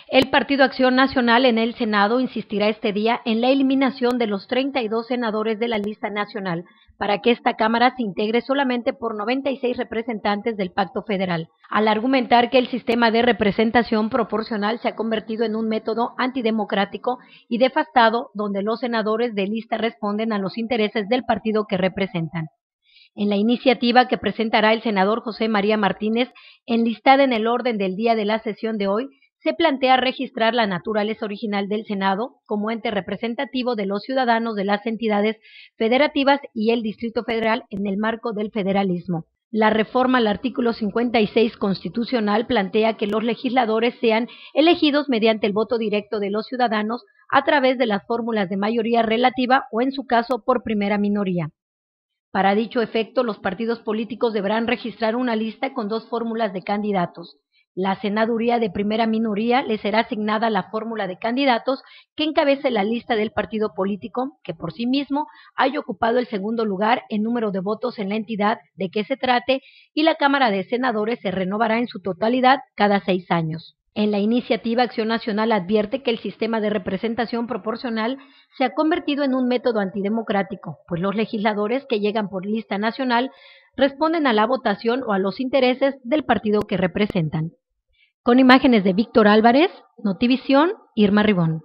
El Partido Acción Nacional en el Senado insistirá este día en la eliminación de los 32 senadores de la lista nacional para que esta Cámara se integre solamente por 96 representantes del Pacto Federal, al argumentar que el sistema de representación proporcional se ha convertido en un método antidemocrático y desfasado donde los senadores de lista responden a los intereses del partido que representan. En la iniciativa que presentará el senador José María Martínez, enlistada en el orden del día de la sesión de hoy, se plantea registrar la naturaleza original del Senado como ente representativo de los ciudadanos de las entidades federativas y el Distrito Federal en el marco del federalismo. La reforma al artículo 56 constitucional plantea que los legisladores sean elegidos mediante el voto directo de los ciudadanos a través de las fórmulas de mayoría relativa o, en su caso, por primera minoría. Para dicho efecto, los partidos políticos deberán registrar una lista con dos fórmulas de candidatos. La senaduría de primera minoría le será asignada la fórmula de candidatos que encabece la lista del partido político, que por sí mismo haya ocupado el segundo lugar en número de votos en la entidad de que se trate, y la Cámara de Senadores se renovará en su totalidad cada 6 años. En la iniciativa, Acción Nacional advierte que el sistema de representación proporcional se ha convertido en un método antidemocrático, pues los legisladores que llegan por lista nacional responden a la votación o a los intereses del partido que representan. Con imágenes de Víctor Álvarez, Notivisión, Irma Ribón.